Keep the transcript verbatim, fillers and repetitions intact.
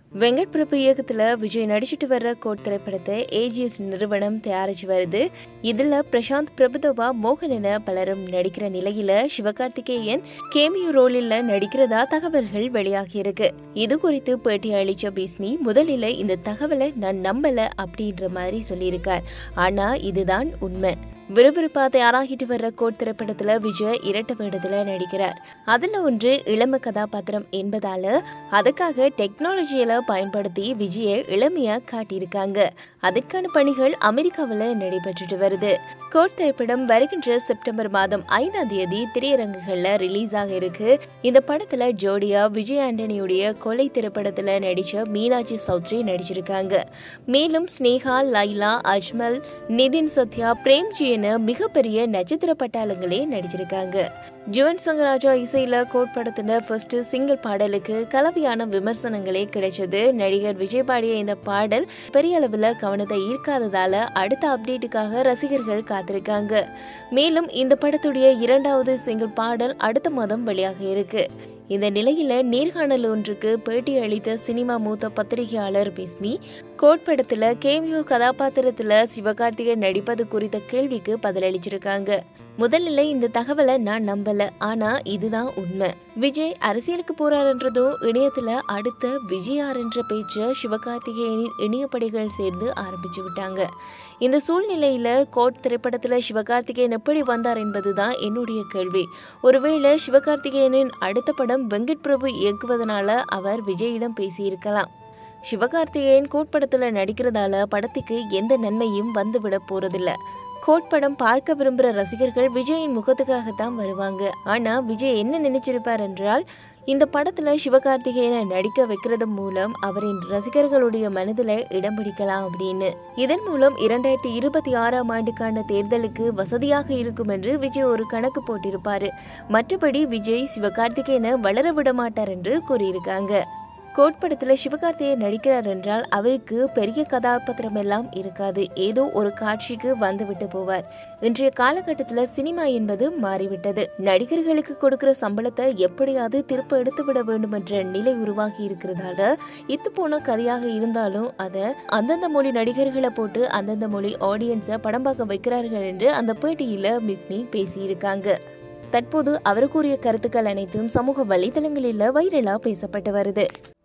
வெங்கட் பிரபு இயக்கத்துல விஜய் நடிச்சிட்டு வர்ற கோட் திரைப்படத்தை ஏஜிஎஸ் நிறுவனம் தயாரிச்சு வருது. இதுல பிரசாந்த் பிரபுதேவா, மோகன் என பலரும் நடிக்கிற நிலையில சிவகார்த்திகேயன் கேமியோ ரோலில் நடிக்கிறதா தகவல்கள் வெளியாகி இருக்கு. இது குறித்து பேட்டி அளிச்ச பிஸ்மி முதலில் இந்த தகவலை நான் நம்பல அப்படின்ற மாதிரி சொல்லியிருக்கார். ஆனா இதுதான் உண்மை. விறுவிறுப்பா தயாராகிட்டு வர்ற கோட் திரைப்படத்துல விஜய் இரட்டை வேடத்துல நடிக்கிறார். அதுல ஒன்று இளம கதாபாத்திரம் என்பதால அதுக்காக டெக்னாலஜியில பயன்படுத்தி விஜயை இளமையா காட்டியிருக்காங்க. அதற்கான பணிகள் அமெரிக்காவில நடைபெற்றுட்டு வருது. கோட் திரைப்படம் வருகின்ற செப்டம்பர் மாதம் ஐந்தாம் தேதி திரையரங்குகள்ல ரிலீஸ் ஆக இருக்கு. இந்த படத்துல ஜோடியா விஜய் ஆண்டனியுடைய கொலை திரைப்படத்துல நடிச்ச மீனாட்சி சௌத்ரி நடிச்சிருக்காங்க. மேலும் ஸ்னேகா, லைலா, அஜ்மல், நிதின் சத்யா, பிரேம்ஜி மிகப்பெரிய நட்சத்திர பட்டாளங்களே நடிச்சிருக்காங்க. ஜுவன் சங்கர் ராஜா இசையில கோட் படத்துல ஃபர்ஸ்ட் சிங்கிள் பாடலுக்கு கலவையான விமர்சனங்களே கிடைச்சது. நடிகர் விஜய் பாடிய இந்த பாடல் பெரிய அளவுல கவனத்தை ஈர்க்காததால அடுத்த அப்டேட்டுக்காக ரசிகர்கள் காத்திருக்காங்க. மேலும் இந்த படத்துடைய இரண்டாவது சிங்கிள் பாடல் அடுத்த மாதம் வெளியாக இருக்கு. இந்த நிலையில நேர்காணல் ஒன்றுக்கு பேட்டி அளித்த சினிமா மூத்த பத்திரிகையாளர் பிஸ்மி கோட் படத்துல கேமியோ கதாபாத்திரத்துல சிவகார்த்திகேயன் நடிப்பது குறித்த கேள்விக்கு பதிலளிச்சிருக்காங்க. முதல்ல இந்த தகவலை நான் நம்பல, ஆனா இதுதான் உண்மை. விஜய் அரசியலுக்கு போறாருன்றதும் இணையத்துல அடுத்த விஜயார் என்ற பேச்ச சிவகார்த்திகேயனின் இணையப்படைகள் சேர்ந்து ஆரம்பிச்சு விட்டாங்க. இந்த சூழ்நிலையில கோட் திரைப்படத்துல சிவகார்த்திகேயன் எப்படி வந்தார் என்பதுதான் என்னுடைய கேள்வி. ஒருவேளை சிவகார்த்திகேயனின் அடுத்த படம் வெங்கட் பிரபு இயக்குவதனால அவர் விஜயிடம் பேசியிருக்கலாம். சிவகார்த்திகேயன் கோட் படத்துல நடிக்கிறதால படத்துக்கு எந்த நன்மையும் வந்துவிட போறதில்ல. கோட் படம் பார்க்க விரும்புற ரசிகர்கள் விஜயின் முகத்துக்காகத்தான் வருவாங்க. ஆனா விஜய் என்ன நினைச்சிருப்பார் என்றால், இந்த படத்துல சிவகார்த்திகேயனை நடிக்க வைக்கிறது மூலம் அவரின் ரசிகர்களுடைய மனதில இடம் பிடிக்கலாம் அப்படின்னு. இதன் மூலம் இரண்டாயிரத்தி இருபத்தி ஆறாம் ஆண்டுக்கான தேர்தலுக்கு வசதியாக இருக்கும் என்று விஜய் ஒரு கணக்கு போட்டிருப்பாரு. மற்றபடி விஜய் சிவகார்த்திகேயனை வளர விட மாட்டார் என்று கூறியிருக்காங்க. கோட் படத்துல சிவகார்த்திகேயன் நடிக்கிறார் என்றால் அவருக்கு பெரிய கதாபாத்திரம் எல்லாம் இருக்காது. ஏதோ ஒரு காட்சிக்கு வந்து விட்டு போவார். இன்றைய காலகட்டத்துல சினிமா என்பது மாறிவிட்டது. நடிகர்களுக்கு கொடுக்கிற சம்பளத்தை எப்படியாவது திருப்ப எடுத்து விட வேண்டும் என்ற நிலை உருவாகி இருக்கிறதால இத்து போன கதையாக இருந்தாலும் அதை அந்தந்த மொழி நடிகர்களை போட்டு அந்தந்த மொழி ஆடியன்ஸை படம் பார்க்க வைக்கிறார்கள் என்று அந்த பேட்டியில பிஸ்மி பேசியிருக்காங்க. தற்போது அவர் கூறிய கருத்துக்கள் அனைத்தும் சமூக வலைதளங்களில் வைரலா பேசப்பட்டு வருது.